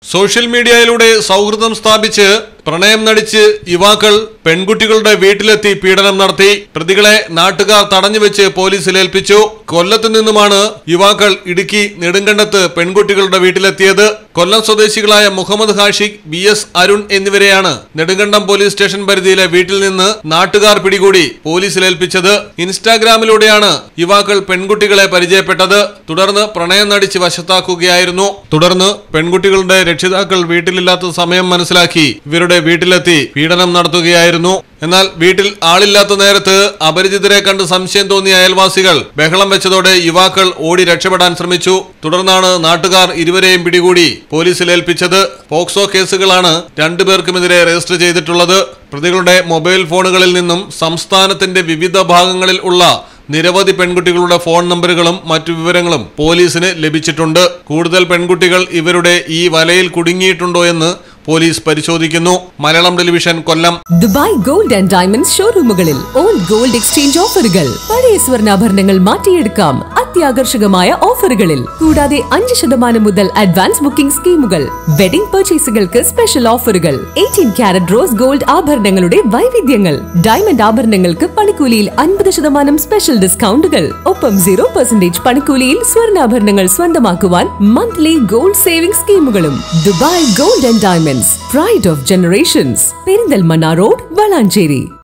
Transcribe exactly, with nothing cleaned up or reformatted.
Social മീഡിയയിലൂടെ സൗഹൃദം സ്ഥാപിച്ച് പ്രണയം നടിച്ച് യുവാക്കൾ പെൺകുട്ടികളുടെ വീട്ടിലെത്തി പീഡനം നടത്തി. പ്രതികളെ നാട്ടുകാർ തടഞ്ഞുവെച്ച് പോലീസിൽ ഏൽപ്പിച്ചു. കൊല്ലത്തു നിന്നുമാണ് യുവാക്കൾ ഇടുക്കി നെടുങ്കണ്ടത്ത് പെൺകുട്ടികളുടെ വീട്ടിലെത്തിയത്. കൊല്ലം സ്വദേശികളായ മുഹമ്മദ് ഹാഷിഖ്, ബി എസ് അരുൺ എന്നിവരെയാണ് നെടുങ്കണ്ടം പോലീസ് സ്റ്റേഷൻ പരിധിയിലെ വീട്ടിൽ നിന്ന് നാട്ടുകാർ പിടികൂടി പോലീസിൽ ഏൽപ്പിച്ചത്. ഇൻസ്റ്റാഗ്രാമിലൂടെയാണ് യുവാക്കൾ പെൺകുട്ടികളെ പരിചയപ്പെട്ടത്. തുടർന്ന് പ്രണയം നടിച്ച് വശത്താക്കുകയായിരുന്നു. തുടർന്ന് പെൺകുട്ടികളുടെ രക്ഷിതാക്കൾ വീട്ടിലില്ലാത്ത സമയം മനസ്സിലാക്കി ഇവരുടെ വീട്ടിലെത്തി പീഡനം നടത്തുകയായിരുന്നു. എന്നാൽ വീട്ടിൽ ആളില്ലാത്ത നേരത്ത് അപരിചിതരെ കണ്ട് സംശയം തോന്നിയ അയൽവാസികൾ ബഹളം വെച്ചതോടെ യുവാക്കൾ ഓടി രക്ഷപ്പെടാൻ ശ്രമിച്ചു. തുടർന്നാണ് നാട്ടുകാർ ഇരുവരെയും പിടികൂടി പോലീസിൽ ഏൽപ്പിച്ചത്. പോക്സോ കേസുകളാണ് രണ്ടുപേർക്കുമെതിരെ രജിസ്റ്റർ ചെയ്തിട്ടുള്ളത്. പ്രതികളുടെ മൊബൈൽ ഫോണുകളിൽ നിന്നും സംസ്ഥാനത്തിന്റെ വിവിധ ഭാഗങ്ങളിൽ ഉള്ള നിരവധി പെൺകുട്ടികളുടെ ഫോൺ നമ്പറുകളും മറ്റു വിവരങ്ങളും പോലീസിന് ലഭിച്ചിട്ടുണ്ട്. കൂടുതൽ പെൺകുട്ടികൾ ഇവരുടെ ഈ വലയിൽ കുടുങ്ങിയിട്ടുണ്ടോ എന്ന് പോലീസ് പരിശോധിക്കുന്നു. Malayalam television, Kollam. Dubai gold and diamonds ഷോറൂമുകളിൽ ഓൾഡ് ഗോൾഡ് എക്സ്ചേഞ്ച് ഓഫറുകൾ. പഴയ സ്വർണ്ണാഭരണങ്ങൾ മാറ്റിയെടുക്കാം അത്യാകർഷകമായ ഓഫറുകളിൽ. കൂടാതെ അഞ്ച് ശതമാനം മുതൽ അഡ്വാൻസ് ബുക്കിംഗ് സ്കീമുകൾ. വെഡിംഗ് പർച്ചേസുകൾക്ക് സ്പെഷ്യൽ ഓഫറുകൾ. എയ്റ്റീൻ ക്യാരറ്റ് റോസ് ഗോൾഡ് ആഭരണങ്ങളുടെ വൈവിധ്യങ്ങൾ. ഡയമണ്ട് ആഭരണങ്ങൾക്ക് പണിക്കൂലിയിൽ അൻപത് ശതമാനം സ്പെഷ്യൽ ഡിസ്കൗണ്ടുകൾ. ഒപ്പം സീറോ പെർസെന്റേജ് പണിക്കൂലിയിൽ സ്വർണ്ണാഭരണങ്ങൾ സ്വന്തമാക്കുവാൻ മന്ത്ലി ഗോൾഡ് സേവിംഗ് സ്കീമുകളും. Dubai gold and diamonds, pride of generations. Perinthalmanna road, Valanchery.